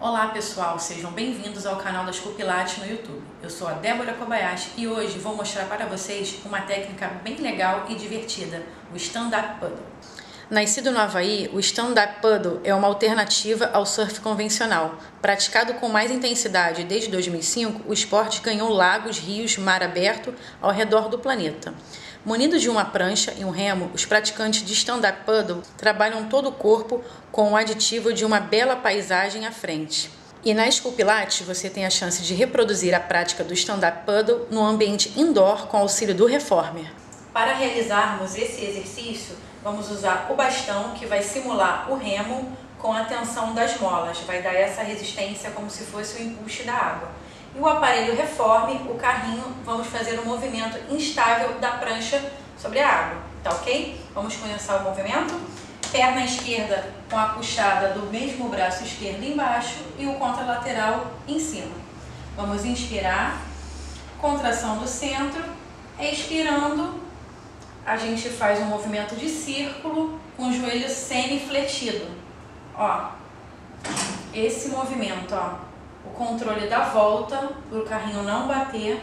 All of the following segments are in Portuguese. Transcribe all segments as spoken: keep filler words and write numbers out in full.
Olá pessoal, sejam bem-vindos ao canal da School Pilates no YouTube. Eu sou a Débora Kobayashi e hoje vou mostrar para vocês uma técnica bem legal e divertida, o Stand-Up Paddle. Nascido no Havaí, o Stand-Up Paddle é uma alternativa ao surf convencional. Praticado com mais intensidade desde dois mil e cinco, o esporte ganhou lagos, rios, mar aberto ao redor do planeta. Munidos de uma prancha e um remo, os praticantes de stand-up paddle trabalham todo o corpo com o aditivo de uma bela paisagem à frente. E na School Pilates você tem a chance de reproduzir a prática do stand-up paddle no ambiente indoor com auxílio do reformer. Para realizarmos esse exercício, vamos usar o bastão que vai simular o remo com a tensão das molas, vai dar essa resistência como se fosse o empuxo da água. E o aparelho reforme, o carrinho, vamos fazer um movimento instável da prancha sobre a água, tá ok? Vamos começar o movimento. Perna esquerda com a puxada do mesmo braço esquerdo embaixo e o contralateral em cima. Vamos inspirar, contração do centro, expirando, a gente faz um movimento de círculo com o joelho semi-fletido. Ó, esse movimento, ó. O controle da volta, para o carrinho não bater,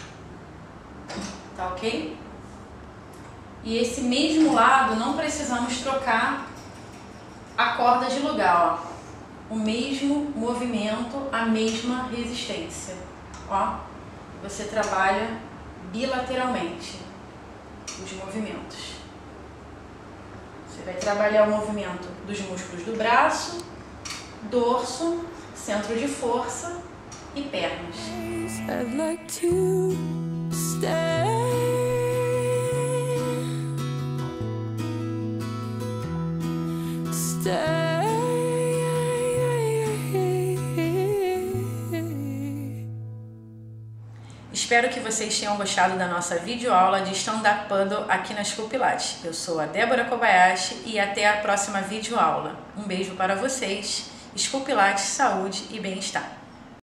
tá ok? E esse mesmo lado, não precisamos trocar a corda de lugar, ó. O mesmo movimento, a mesma resistência, ó. Você trabalha bilateralmente os movimentos. Você vai trabalhar o movimento dos músculos do braço, dorso, centro de força e pernas. I'd like to stay. Stay. Espero que vocês tenham gostado da nossa videoaula de stand-up paddle aqui na School Pilates. Eu sou a Débora Kobayashi e até a próxima videoaula. Um beijo para vocês. School Pilates, saúde e bem-estar.